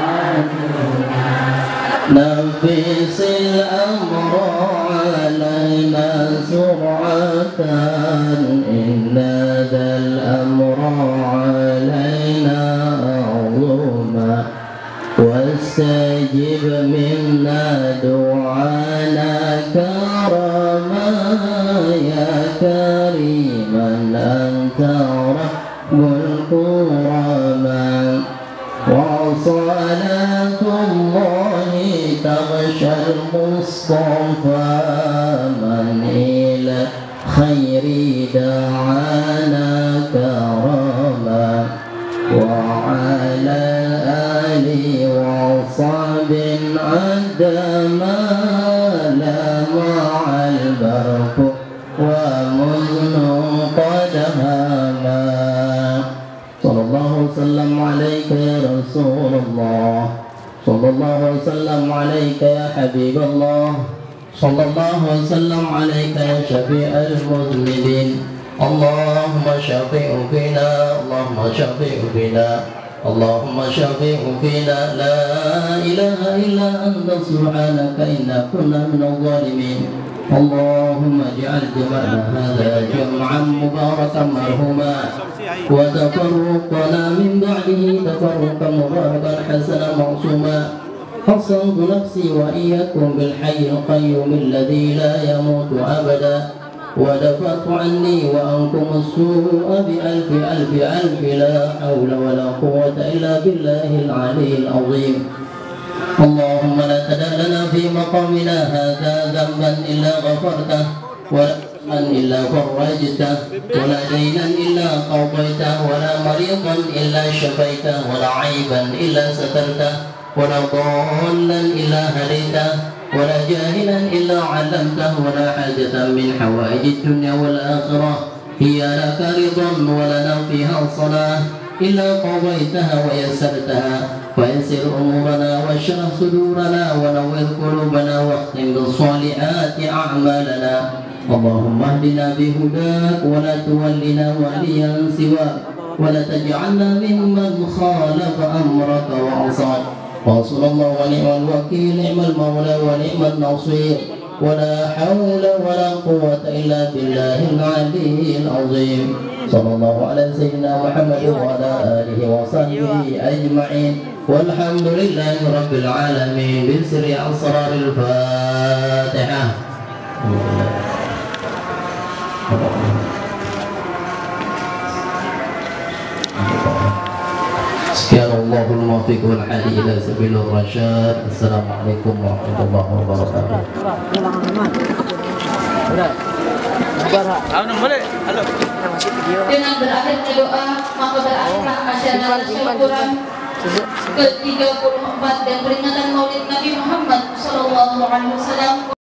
E: نفس الأمر علينا سرعة إن ذا الأمر علينا عظما واستجب منا دعانا كرما يا كريما أنت رب الكرما وصلاة الله تغشى المصطفى من إلى خير دعانا كرما وعلى آل وصحب عندما لمع البرق ومزن قد هما صلى الله وسلم عليك يا رسول الله صلى الله وسلم عليك يا حبيب الله صلى الله وسلم عليك يا شفيع المذنبين اللهم شفيع فينا اللهم شفيع فينا اللهم شفيع فينا لا إله إلا أنت سبحانك إنا كنا من الظالمين اللهم اجعل جمعنا هذا جمعا مباركا مرحوما وتفرقنا من بعده تفرقا مباركا حسنا معصوما حصنت نفسي وإياكم بالحي القيوم الذي لا يموت أبدا ودفعت عني وأنكم السوء بألف ألف ألف لا حول ولا قوة إلا بالله العلي العظيم اللهم لا تدع لنا في مقامنا هذا ذنبا إلا غفرته ولا من إلا فرجته ولا دينا إلا قضيته ولا مريضا إلا شفيته ولا عيبا إلا سترته ولا ضالا إلا هديته ولا جاهلا إلا علمته ولا حاجة من حوائج الدنيا والآخرة هي لك رضا ولنا فيها صلاة إلا قضيتها ويسرتها ويسر أمورنا واشرح صدورنا ونور قلوبنا واختم بالصالحات أعمالنا اللهم اهدنا بهداك ولا تولنا وليا سواك ولا تجعلنا ممن خالف أمرك وعصاك وصلى الله ونعم الوكيل نعم المولى ونعم النصير ولا حول ولا قوة إلا بالله العلي العظيم. صلى الله على سيدنا محمد وعلى آله وصحبه أجمعين والحمد لله رب العالمين بسر أسرار الفاتحة. Sekian Allahul muwaffiq wal hadi ila sabilir rasyad. Assalamualaikum warahmatullahi wabarakatuh.
A: Dengan berakhirnya doa, maka berakhirlah acara syukuran ke-34 dan peringatan Maulid Nabi Muhammad sallallahu alaihi wasallam.